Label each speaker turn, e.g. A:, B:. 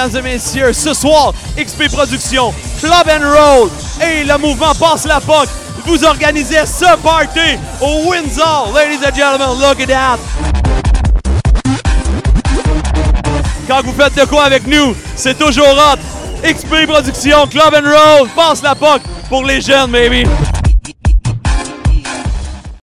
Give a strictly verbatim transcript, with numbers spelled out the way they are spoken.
A: mesdames et messieurs, ce soir, X P Productions, Club and Roll et le mouvement Passe la P O C vous organisez ce party au Windsor. Ladies and gentlemen, look at that! Quand vous faites de quoi avec nous, c'est toujours hot. X P Productions, Club and Roll, Passe la P O C pour les jeunes, baby!